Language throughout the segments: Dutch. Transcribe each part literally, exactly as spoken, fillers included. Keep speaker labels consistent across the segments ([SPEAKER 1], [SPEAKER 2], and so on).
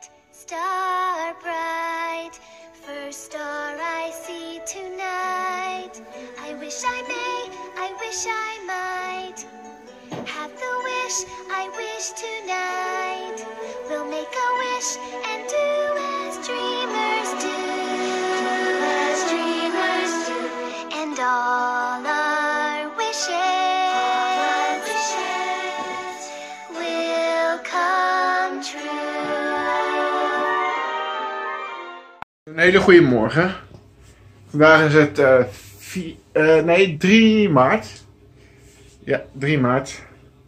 [SPEAKER 1] Star bright, first star I see tonight. I wish I may, I wish I might have the wish I wish tonight. We'll make a wish and do as dreamers do. Do as dreamers do. And all our wishes, all our wishes will come true.
[SPEAKER 2] Een hele goede morgen. Vandaag is het uh, vier, uh, nee, drie maart. Ja, drie maart.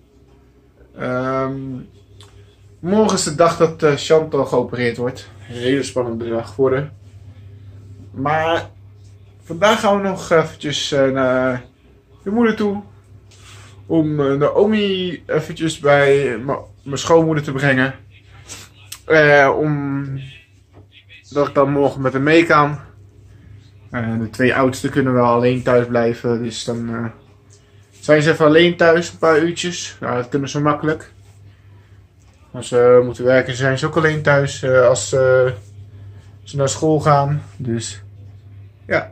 [SPEAKER 2] Um, morgen is de dag dat uh, Chantal geopereerd wordt. Een hele spannende dag voor haar. Maar vandaag gaan we nog eventjes uh, naar de moeder toe. Om uh, Naomi eventjes bij mijn schoonmoeder te brengen. Uh, om dat ik dan morgen met haar mee kan. Uh, de twee oudsten kunnen wel alleen thuis blijven. Dus dan uh, zijn ze even alleen thuis, een paar uurtjes. Nou, dat kunnen ze makkelijk. Als ze uh, moeten werken zijn ze ook alleen thuis uh, als uh, ze naar school gaan. Dus ja.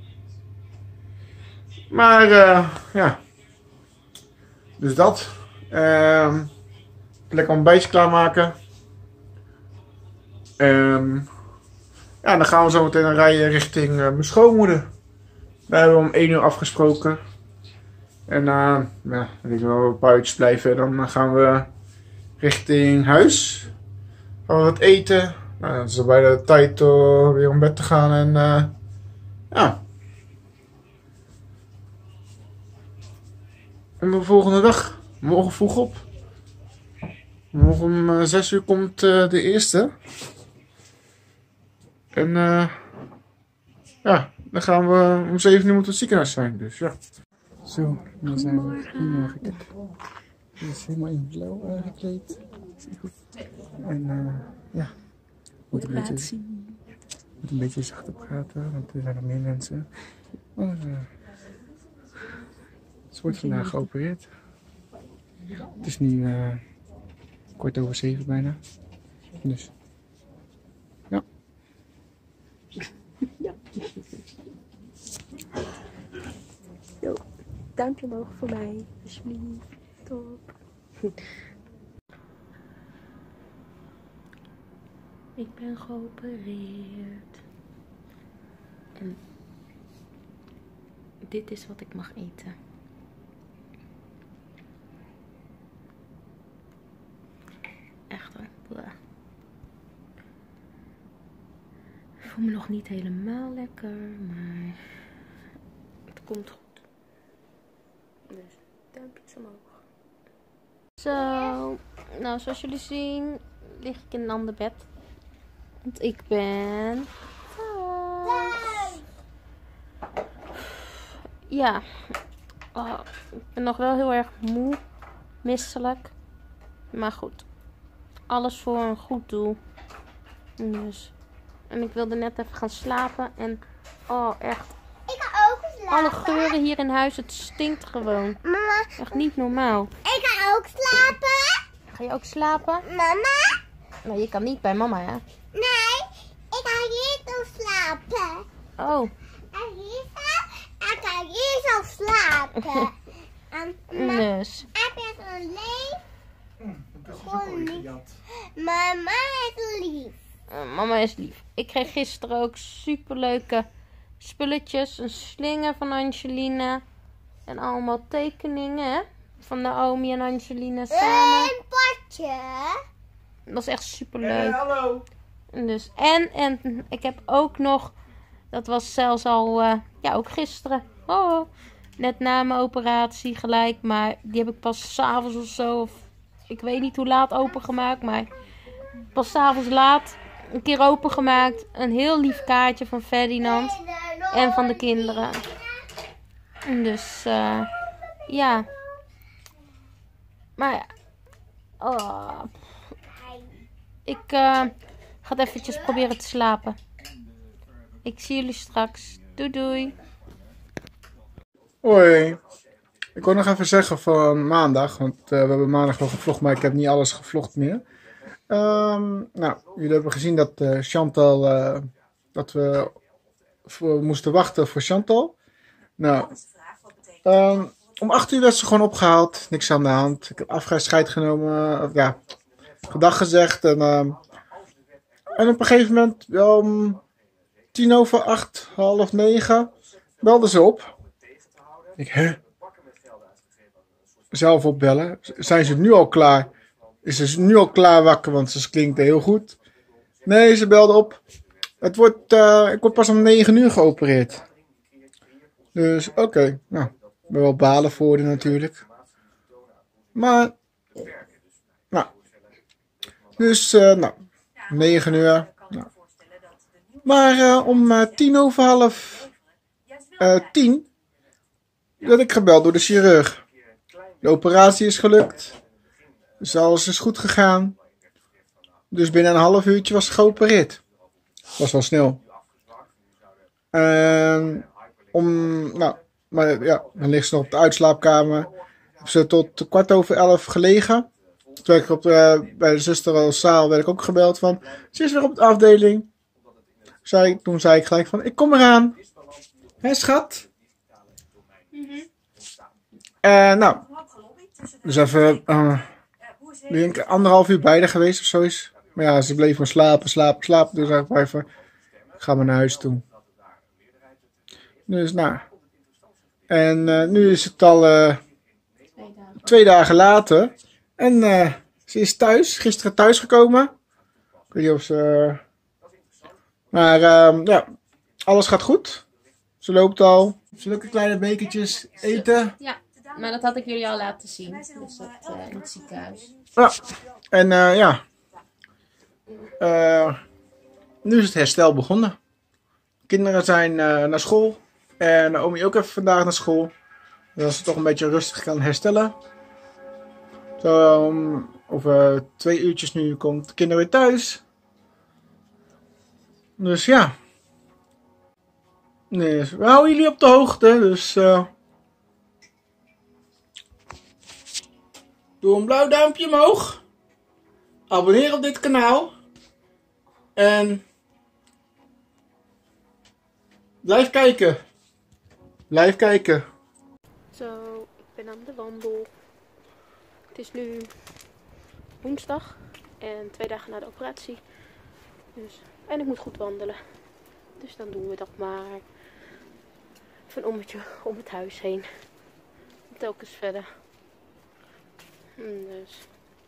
[SPEAKER 2] Maar uh, ja. Dus dat. Uh, lekker een beetje klaarmaken. Um, ja, dan gaan we zo meteen rijden richting uh, mijn schoonmoeder. Daar hebben we om één uur afgesproken. En uh, ja, dan denk ik wel een paar uurtjes blijven. En dan gaan we richting huis. Gaan we wat eten. Nou, dan is het bijna de tijd uh, weer om bed te gaan. En uh, ja. En de volgende dag. Morgen vroeg op. Morgen om uh, zes uur komt uh, de eerste. En uh, ja, dan gaan we om zeven uur moeten het ziekenhuis zijn. Dus ja. Zo, dan zijn we. Goedemorgen. Hij is helemaal in blauw aangekleed. Goed. En uh, ja, moet een, beetje, moet een beetje zacht op praten, want er zijn nog meer mensen. Maar, uh, ze wordt vandaag geopereerd. Het is nu uh, kwart over zeven bijna. Dus ja.
[SPEAKER 3] Ja. Yo, duimpje omhoog voor mij, alsjeblieft. Top. Ik ben geopereerd. En dit is wat ik mag eten. Echt hoor. Blah. Ik voel me nog niet helemaal lekker, maar het komt goed. Dus duimpjes omhoog. Zo, nou zoals jullie zien lig ik in een ander bed. Want ik ben thuis. Ja, oh, ik ben nog wel heel erg moe, misselijk. Maar goed, alles voor een goed doel. Dus, en ik wilde net even gaan slapen en oh echt.
[SPEAKER 1] Ik ga ook slapen.
[SPEAKER 3] Alle geuren hier in huis, het stinkt gewoon.
[SPEAKER 1] Mama.
[SPEAKER 3] Echt niet normaal.
[SPEAKER 1] Ik ga ook slapen.
[SPEAKER 3] Ga je ook slapen?
[SPEAKER 1] Mama?
[SPEAKER 3] Nou, je kan niet bij mama, hè?
[SPEAKER 1] Nee, ik ga hier zo slapen.
[SPEAKER 3] Oh.
[SPEAKER 1] En hier zo, ik ga hier zo slapen. En mama,
[SPEAKER 3] Dus.
[SPEAKER 1] heb je zo'n leef?
[SPEAKER 2] Dat is
[SPEAKER 1] Gewoon niet. Mama is lief.
[SPEAKER 3] Uh, mama is lief. Ik kreeg gisteren ook superleuke spulletjes. Een slinger van Angelina. En allemaal tekeningen, hè? Van Naomi en Angelina samen.
[SPEAKER 1] Een potje.
[SPEAKER 3] Dat was echt super
[SPEAKER 2] Hey,
[SPEAKER 3] leuk.
[SPEAKER 2] hallo.
[SPEAKER 3] Dus, en, en ik heb ook nog, dat was zelfs al, uh, ja ook gisteren. Oh, net na mijn operatie gelijk. Maar die heb ik pas 's avonds of zo. Of, ik weet niet hoe laat opengemaakt. Maar pas 's avonds laat een keer opengemaakt. Een heel lief kaartje van Ferdinand. En van de kinderen. Dus, uh, ja. Maar ja. Oh. Ik uh, ga het eventjes proberen te slapen. Ik zie jullie straks. Doei doei.
[SPEAKER 2] Hoi. Ik wil nog even zeggen van maandag, want uh, we hebben maandag wel gevlogd, maar ik heb niet alles gevlogd meer. Um, nou, jullie hebben gezien dat uh, Chantal, uh, dat we voor, moesten wachten voor Chantal. Nou, um, om acht uur werd ze gewoon opgehaald, niks aan de hand. Ik heb afscheid genomen, uh, ja, gedag gezegd. En, uh, en op een gegeven moment, om tien over acht, half negen, belde ze op. Ik, hè? Zelf opbellen. Zijn ze nu al klaar? Is ze nu al klaar wakker, want ze klinkt heel goed. Nee, ze belde op. Het wordt, uh, ik word pas om negen uur geopereerd. Dus oké, okay. Nou, ik ben wel balen voor haar natuurlijk. Maar, nou. Dus, uh, nou, negen uur. Nou. Maar uh, om uh, tien over half uh, tien werd ik gebeld door de chirurg. De operatie is gelukt. Dus alles is goed gegaan. Dus binnen een half uurtje was ze geopereerd. Was wel snel. En om, nou, maar ja, dan ligt ze nog op de uitslaapkamer. Heb ze tot kwart over elf gelegen. Toen ik op de, bij de zuster als zaal werd ik ook gebeld van, ze is weer op de afdeling. Zei, toen zei ik gelijk van, ik kom eraan. Hé schat? Mm-hmm. En nou, dus even, uh, ik denk anderhalf uur bij haar geweest of zoiets. Maar ja, ze bleef maar slapen, slapen, slapen. Dus ik zei even, ik ga maar naar huis toe. Dus nou. En uh, nu is het al uh, twee, dagen. twee dagen later. En uh, ze is thuis, gisteren thuis gekomen. Ik weet niet of ze... Maar uh, ja, alles gaat goed. Ze loopt al. Zulke kleine bekertjes eten.
[SPEAKER 3] Ja, maar dat had ik jullie al laten zien. Dus dat uh, in het ziekenhuis.
[SPEAKER 2] Ja, en uh, ja. Uh, nu is het herstel begonnen. Kinderen zijn uh, naar school. En Naomi ook even vandaag naar school. Dat ze toch een beetje rustig kan herstellen. Zo, um, over twee uurtjes nu komt de kinderen weer thuis. Dus ja. Nee, we houden jullie op de hoogte. Dus uh, doe een blauw duimpje omhoog. Abonneer op dit kanaal. En blijf kijken. Blijf kijken.
[SPEAKER 3] Zo, ik ben aan de wandel. Het is nu woensdag en twee dagen na de operatie. Dus, en ik moet goed wandelen. Dus dan doen we dat maar. Even een ommetje om het huis heen. Telkens verder. Dus.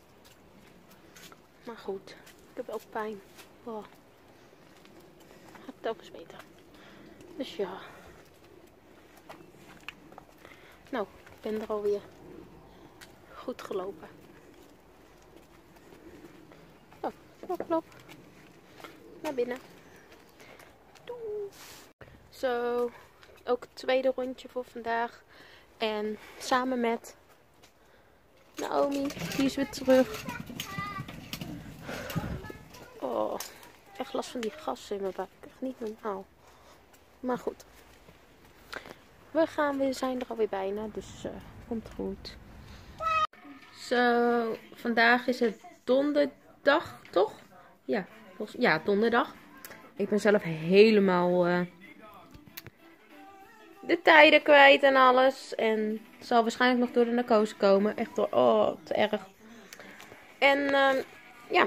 [SPEAKER 3] Maar goed, ik heb ook pijn. Oh. Gaat telkens beter. Dus ja. Nou, ik ben er alweer. Goed gelopen. Oh, klop, klop. Naar binnen. Doei. Zo, ook het tweede rondje voor vandaag. En samen met Naomi, die is weer terug. Oh, echt last van die gassen in mijn buik. Echt niet normaal. Maar goed. We gaan we zijn er alweer bijna, dus uh, komt goed. Zo, vandaag is het donderdag, toch? Ja, ja, donderdag. Ik ben zelf helemaal uh, de tijden kwijt en alles. En het zal waarschijnlijk nog door de narcose komen. Echt door, oh, te erg. En uh, ja,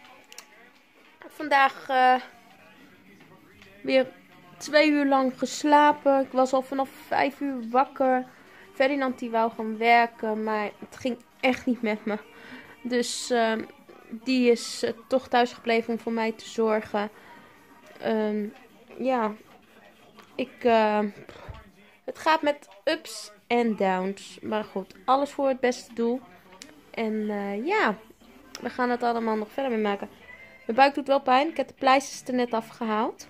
[SPEAKER 3] vandaag uh, weer twee uur lang geslapen. Ik was al vanaf vijf uur wakker. Ferdinand die wou gaan werken, maar het ging echt niet met me. Dus uh, die is uh, toch thuis gebleven om voor mij te zorgen. Uh, ja, ik, uh, het gaat met ups en downs. Maar goed, alles voor het beste doel. En uh, ja, we gaan het allemaal nog verder mee maken. Mijn buik doet wel pijn. Ik heb de pleisters er net afgehaald.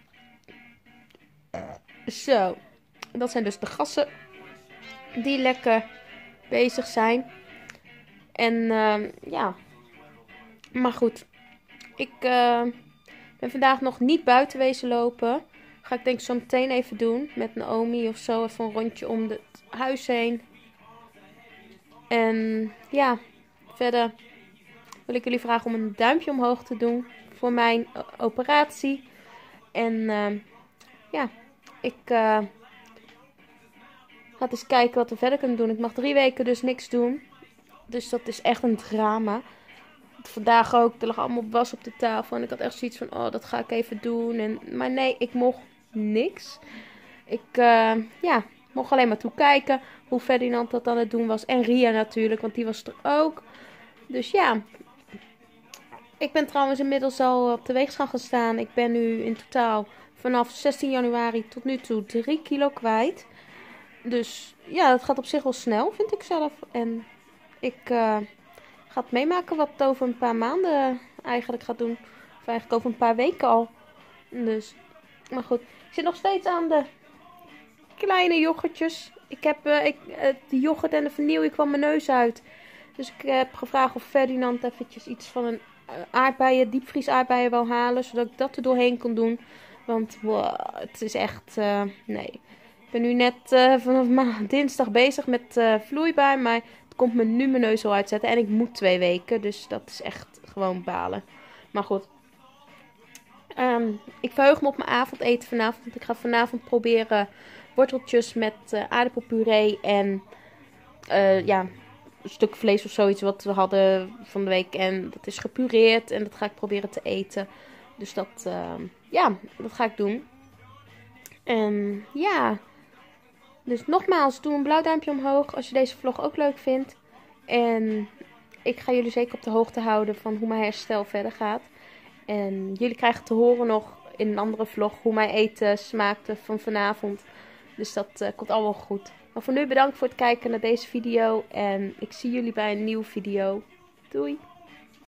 [SPEAKER 3] Zo, dat zijn dus de gassen die lekker bezig zijn. En uh, ja, maar goed, ik uh, ben vandaag nog niet buiten wezen lopen. Ga ik denk ik zo meteen even doen met Naomi of zo. Even een rondje om het huis heen. En ja, verder wil ik jullie vragen om een duimpje omhoog te doen voor mijn operatie. En uh, ja, ik uh, ga eens kijken wat we verder kunnen doen. Ik mag drie weken dus niks doen. Dus dat is echt een drama. Vandaag ook, er lag allemaal was op de tafel. En ik had echt zoiets van, oh, dat ga ik even doen. En, maar nee, ik mocht niks. Ik, uh, ja, mocht alleen maar toekijken hoe Ferdinand dat aan het doen was. En Ria natuurlijk, want die was er ook. Dus ja, ik ben trouwens inmiddels al op de weegschaal gaan staan. Ik ben nu in totaal vanaf zestien januari tot nu toe drie kilo kwijt. Dus ja, dat gaat op zich wel snel, vind ik zelf. En ik uh, ga het meemaken wat het over een paar maanden eigenlijk gaat doen. Of eigenlijk over een paar weken al. Dus, maar goed. Ik zit nog steeds aan de kleine yoghurtjes. Ik heb uh, ik, uh, de yoghurt en de vanille kwam mijn neus uit. Dus ik uh, heb gevraagd of Ferdinand eventjes iets van een uh, aardbeien, diepvries aardbeien wil halen. Zodat ik dat er doorheen kon doen. Want wow, het is echt, uh, nee. Ik ben nu net uh, vanaf maand, dinsdag bezig met uh, vloeibaar. Maar het komt me nu mijn neus al uitzetten. En ik moet twee weken. Dus dat is echt gewoon balen. Maar goed. Um, ik verheug me op mijn avondeten vanavond. Want ik ga vanavond proberen worteltjes met uh, aardappelpuree en uh, ja, een stuk vlees of zoiets wat we hadden van de week. En dat is gepureerd en dat ga ik proberen te eten. Dus dat, uh, ja, dat ga ik doen. En ja, dus nogmaals, doe een blauw duimpje omhoog als je deze vlog ook leuk vindt. En ik ga jullie zeker op de hoogte houden van hoe mijn herstel verder gaat. En jullie krijgen te horen nog in een andere vlog hoe mijn eten smaakte van vanavond. Dus dat uh, komt allemaal goed. Maar voor nu bedankt voor het kijken naar deze video. En ik zie jullie bij een nieuwe video. Doei!